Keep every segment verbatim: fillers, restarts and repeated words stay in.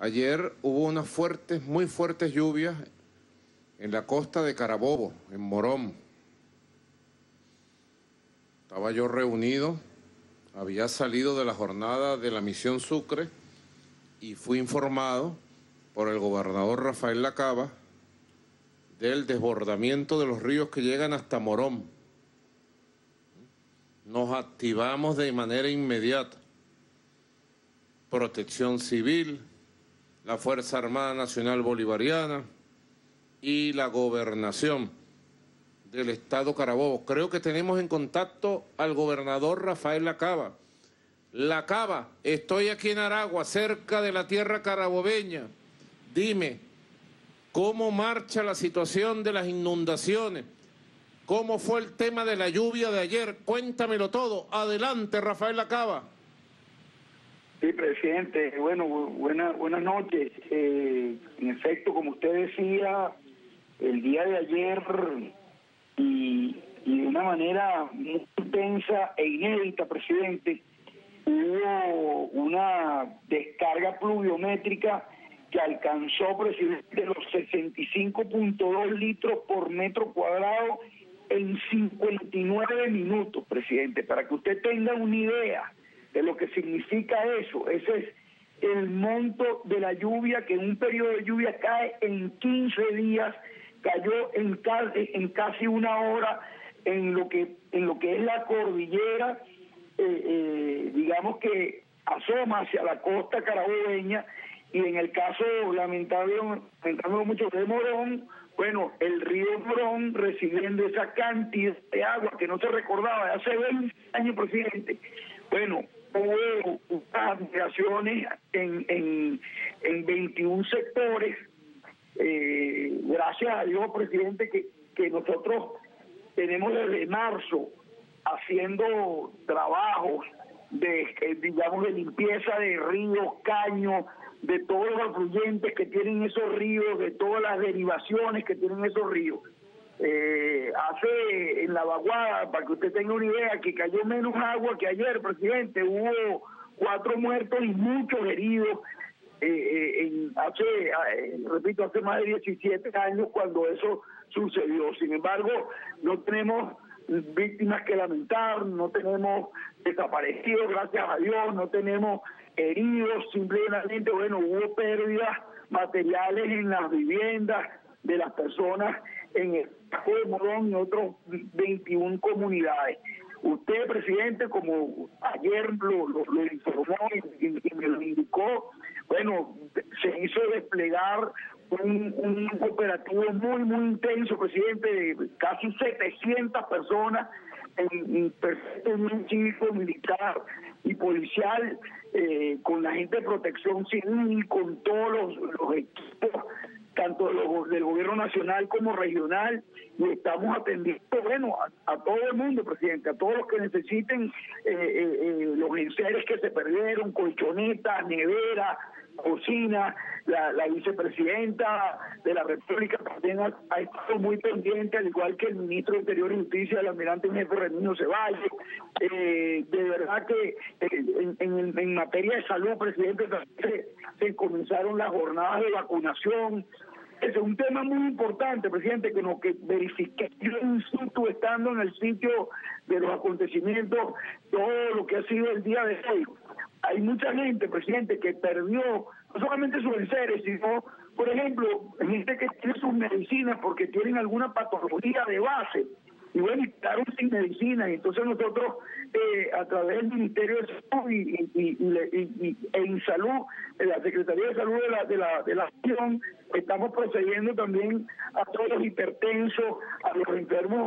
Ayer hubo unas fuertes, muy fuertes lluvias en la costa de Carabobo, en Morón. Estaba yo reunido, había salido de la jornada de la Misión Sucre y fui informado por el gobernador Rafael Lacaba del desbordamiento de los ríos que llegan hasta Morón. Nos activamos de manera inmediata. Protección Civil, la Fuerza Armada Nacional Bolivariana y la Gobernación del Estado Carabobo. Creo que tenemos en contacto al gobernador Rafael Lacaba. Lacaba, estoy aquí en Aragua, cerca de la tierra carabobeña. Dime, ¿cómo marcha la situación de las inundaciones? ¿Cómo fue el tema de la lluvia de ayer? Cuéntamelo todo. Adelante, Rafael Lacaba. Sí, presidente. Bueno, buena, buenas noches. Eh, en efecto, como usted decía, el día de ayer y, y de una manera muy intensa e inédita, presidente, hubo una descarga pluviométrica que alcanzó, presidente, los sesenta y cinco punto dos litros por metro cuadrado en cincuenta y nueve minutos, presidente, para que usted tenga una idea de lo que significa eso. Ese es el monto de la lluvia, que en un periodo de lluvia cae en quince días, cayó en, ca en casi una hora en lo que, en lo que es la cordillera, eh, eh, digamos que asoma hacia la costa carabobeña, y en el caso lamentable, lamentable mucho de Morón, bueno, el río Morón recibiendo esa cantidad de agua que no se recordaba de hace veinte años, presidente. Bueno, hubo unas migraciones en, en, en veintiún sectores. Eh, gracias a Dios, presidente, que, que nosotros tenemos desde marzo haciendo trabajos de, eh, digamos, de limpieza de ríos, caños, de todos los afluentes que tienen esos ríos, de todas las derivaciones que tienen esos ríos. Eh, hace en la vaguada, para que usted tenga una idea, que cayó menos agua que ayer, presidente. Hubo cuatro muertos y muchos heridos. Eh, eh, en, hace, eh, repito, hace más de diecisiete años cuando eso sucedió. Sin embargo, no tenemos víctimas que lamentar, no tenemos desaparecidos, gracias a Dios, no tenemos heridos, simplemente, bueno, hubo pérdidas materiales en las viviendas de las personas en el Casco de Morón y otros veintiuna comunidades. Usted, presidente, como ayer lo, lo, lo informó y, y, y me lo indicó, bueno, se hizo desplegar un, un operativo muy, muy intenso, presidente, de casi setecientas personas en, en perfecto cívico, militar y policial, eh, con la gente de protección civil, con todos los, los equipos, tanto de los, del gobierno nacional como regional, y estamos atendiendo, bueno, a, a todo el mundo, presidente, a todos los que necesiten eh, eh, eh, los enseres que se perdieron, colchonetas, neveras, cocina. La, la vicepresidenta de la República también ha, ha estado muy pendiente, al igual que el ministro de Interior y Justicia, el almirante en jefe Remigio Ceballos. Eh, de verdad que eh, en, en, en materia de salud, presidente, se, se comenzaron las jornadas de vacunación. Es un tema muy importante, presidente, que lo que verifique yo in situ, estando en el sitio de los acontecimientos, todo lo que ha sido el día de hoy. Hay mucha gente, presidente, que perdió no solamente sus enseres, sino, por ejemplo, gente que tiene sus medicinas porque tienen alguna patología de base, y bueno, y quedaron sin medicina, y entonces nosotros, eh, a través del Ministerio de Salud y, y, y, y, y, e INSALUD, la Secretaría de Salud de la, de la, de la Nación, estamos procediendo también a todos los hipertensos, a los enfermos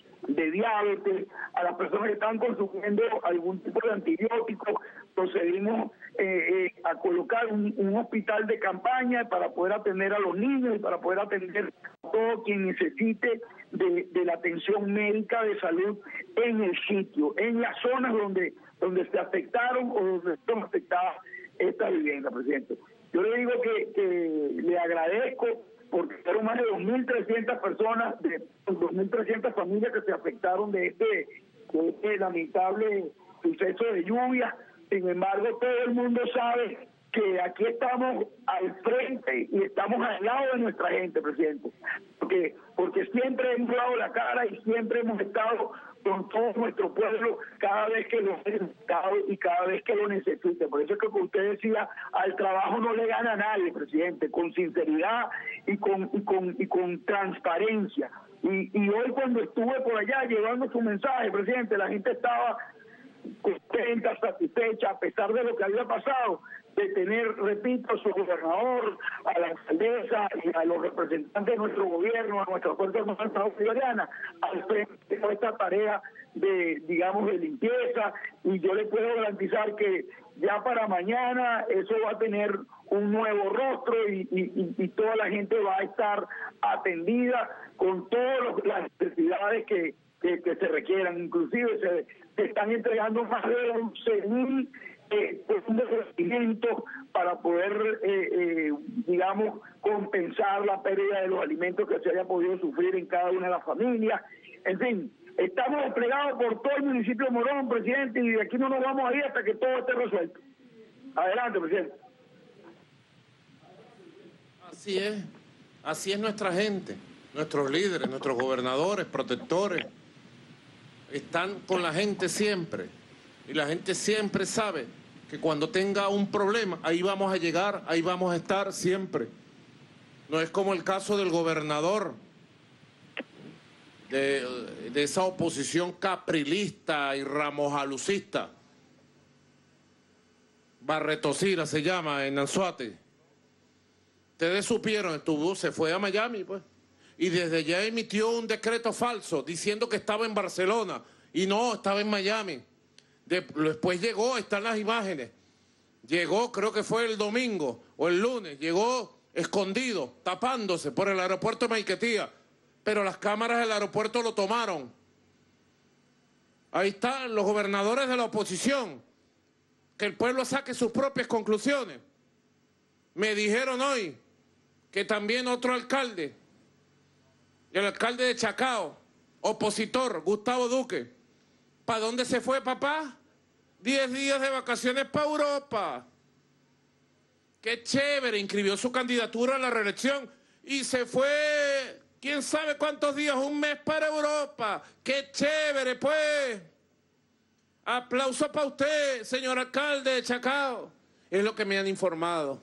de diabetes, a las personas que están consumiendo algún tipo de antibiótico. Procedimos eh, eh, a colocar un, un hospital de campaña para poder atender a los niños y para poder atender a todo quien necesite de, de la atención médica de salud en el sitio, en las zonas donde, donde se afectaron o donde son afectadas esta vivienda, presidente. Yo le digo que, que le agradezco, porque fueron más de dos mil trescientas personas, de dos mil trescientas familias que se afectaron de este, de este lamentable suceso de lluvia. Sin embargo, todo el mundo sabe que aquí estamos al frente y estamos al lado de nuestra gente, presidente, porque porque siempre hemos dado la cara y siempre hemos estado con todo nuestro pueblo cada vez que lo necesitado y cada vez que lo necesite. Por eso es que, como usted decía, al trabajo no le gana a nadie, presidente, con sinceridad y con y con y con transparencia. Y, y hoy cuando estuve por allá llevando su mensaje, presidente, la gente estaba contenta, satisfecha, a pesar de lo que había pasado, de tener, repito, a su gobernador, a la alcaldesa y a los representantes de nuestro gobierno, a nuestra Fuerza Armada Bolivariana, al frente de esta tarea de, digamos, de limpieza, y yo le puedo garantizar que ya para mañana eso va a tener un nuevo rostro y, y, y toda la gente va a estar atendida con todas las necesidades que, que, que se requieran. Inclusive se, se están entregando más de once mil eh, profundos alimentos para poder, eh, eh, digamos, compensar la pérdida de los alimentos que se haya podido sufrir en cada una de las familias. En fin, estamos desplegados por todo el municipio de Morón, presidente, y de aquí no nos vamos a ir hasta que todo esté resuelto. Adelante, presidente. Así es, así es nuestra gente, nuestros líderes, nuestros gobernadores, protectores, están con la gente siempre, y la gente siempre sabe que cuando tenga un problema, ahí vamos a llegar, ahí vamos a estar siempre. No es como el caso del gobernador, de, de esa oposición caprilista y ramojalucista, Barretosira se llama en Anzoátegui. Ustedes supieron, estuvo, se fue a Miami, pues, y desde allá emitió un decreto falso diciendo que estaba en Barcelona y no, estaba en Miami. De, después llegó, están las imágenes, llegó, creo que fue el domingo o el lunes, llegó escondido, tapándose por el aeropuerto de Maiquetía, pero las cámaras del aeropuerto lo tomaron. Ahí están los gobernadores de la oposición, que el pueblo saque sus propias conclusiones. Me dijeron hoy que también otro alcalde, el alcalde de Chacao, opositor, Gustavo Duque, ¿para dónde se fue, papá? Diez días de vacaciones para Europa. Qué chévere, inscribió su candidatura a la reelección y se fue, quién sabe cuántos días, un mes para Europa. Qué chévere, pues. Aplauso para usted, señor alcalde de Chacao. Es lo que me han informado.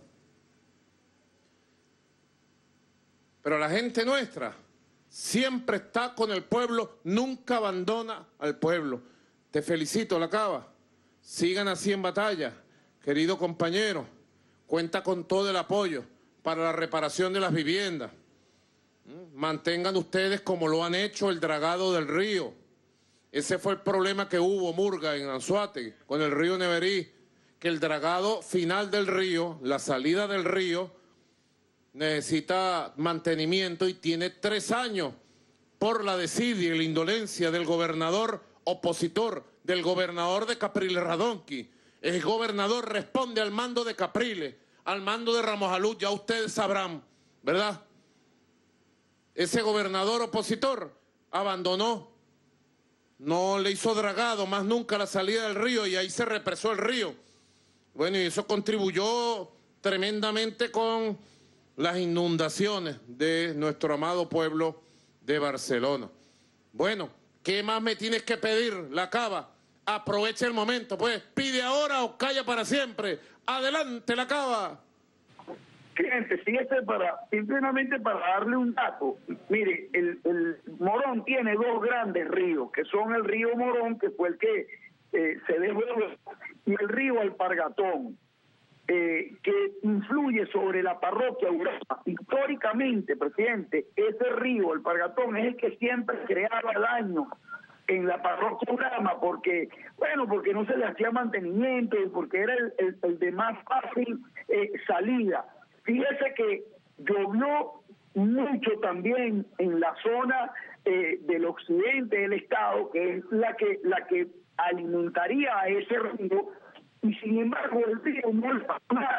Pero la gente nuestra siempre está con el pueblo, nunca abandona al pueblo. Te felicito, Lacaba. Sigan así en batalla, querido compañero. Cuenta con todo el apoyo para la reparación de las viviendas. Mantengan ustedes como lo han hecho el dragado del río. Ese fue el problema que hubo, Murga, en Anzoátegui, con el río Neverí, que el dragado final del río, la salida del río, necesita mantenimiento y tiene tres años por la desidia y la indolencia del gobernador opositor, del gobernador de Capriles Radonqui. El gobernador responde al mando de Capriles, al mando de Ramojalú, ya ustedes sabrán, ¿verdad? Ese gobernador opositor abandonó, no le hizo dragado más nunca la salida del río y ahí se represó el río. Bueno, y eso contribuyó tremendamente con las inundaciones de nuestro amado pueblo de Barcelona. Bueno, ¿qué más me tienes que pedir, Lacaba? Aprovecha el momento, pues, pide ahora o calla para siempre. Adelante, Lacaba. Gente, fíjese, para, simplemente para darle un dato, mire, el, el Morón tiene dos grandes ríos, que son el río Morón, que fue el que eh, se desbordó, y el río Alpargatón, eh, que influye sobre la parroquia Urama. Históricamente, presidente, ese río, Alpargatón, es el que siempre creaba daño en la parroquia Urama, porque, bueno, porque no se le hacía mantenimiento y porque era el, el, el de más fácil eh, salida. Fíjese que llovió mucho también en la zona eh, del occidente del estado, que es la que la que alimentaría a ese río, y sin embargo el río no le pasó nada.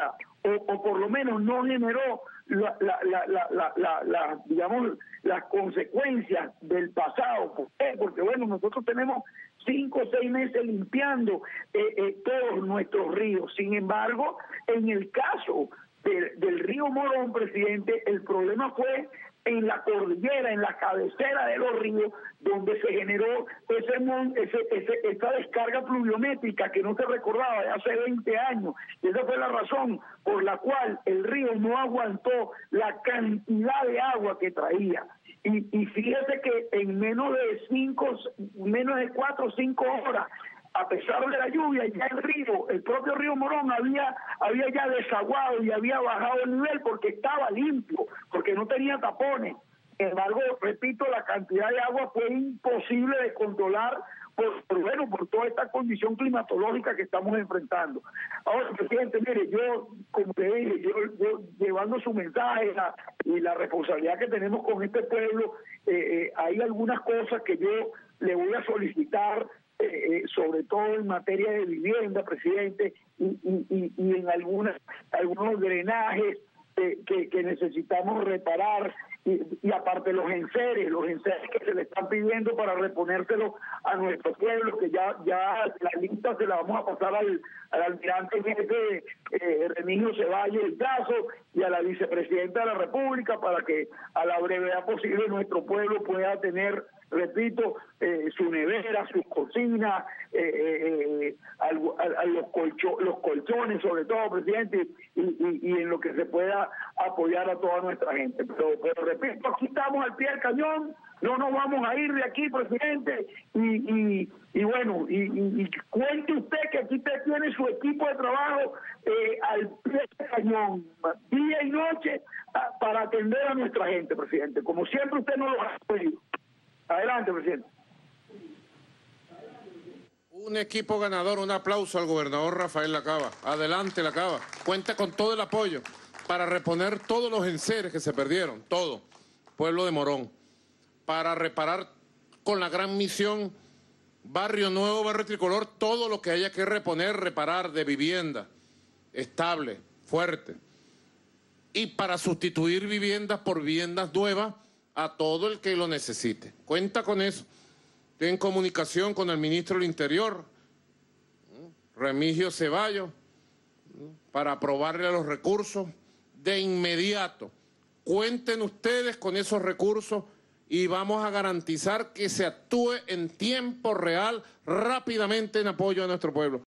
o, o por lo menos no generó la, la, la, la, la, la, la, digamos, las consecuencias del pasado. ¿Por qué? Porque bueno, nosotros tenemos cinco o seis meses limpiando eh, eh, todos nuestros ríos. Sin embargo, en el caso del, del río Morón, presidente, el problema fue en la cordillera, en la cabecera de los ríos, donde se generó ese, ese, ese, esa descarga pluviométrica que no se recordaba de hace veinte años. Y esa fue la razón por la cual el río no aguantó la cantidad de agua que traía. Y, y fíjese que en menos de cinco, menos de cuatro o cinco horas, a pesar de la lluvia, ya el río, el propio río Morón había, había ya desaguado y había bajado el nivel porque estaba limpio, porque no tenía tapones. Sin embargo, repito, la cantidad de agua fue imposible de controlar por, por, bueno, por toda esta condición climatológica que estamos enfrentando. Ahora, presidente, mire, yo, como te dije, yo, yo llevando su mensaje la, y la responsabilidad que tenemos con este pueblo, eh, eh, hay algunas cosas que yo le voy a solicitar, Eh, sobre todo en materia de vivienda, presidente, y, y, y en algunas, algunos drenajes eh, que, que necesitamos reparar, y, y aparte los enseres, los enseres que se le están pidiendo para reponérselo a nuestro pueblo, que ya ya la lista se la vamos a pasar al, al almirante jefe eh, Remigio Ceballos del Caso y a la vicepresidenta de la República para que a la brevedad posible nuestro pueblo pueda tener, repito, eh, su nevera, sus cocinas, eh, eh, a, a, a los, colcho, los colchones sobre todo, presidente, y, y, y en lo que se pueda apoyar a toda nuestra gente. Pero, pero repito, aquí estamos al pie del cañón, no nos vamos a ir de aquí, presidente, y, y, y bueno, y, y, y cuente usted que aquí usted tiene su equipo de trabajo eh, al pie del cañón, día y noche, a, para atender a nuestra gente, presidente, como siempre usted nos lo ha pedido. Adelante, presidente. Un equipo ganador, un aplauso al gobernador Rafael Lacaba. Adelante, Lacaba. Cuenta con todo el apoyo para reponer todos los enseres que se perdieron, todo, pueblo de Morón, para reparar con la gran misión Barrio Nuevo, Barrio Tricolor, todo lo que haya que reponer, reparar de vivienda estable, fuerte, y para sustituir viviendas por viviendas nuevas a todo el que lo necesite. Cuenta con eso. Estoy en comunicación con el ministro del Interior, Remigio Ceballos, para aprobarle los recursos de inmediato. Cuenten ustedes con esos recursos y vamos a garantizar que se actúe en tiempo real, rápidamente en apoyo a nuestro pueblo.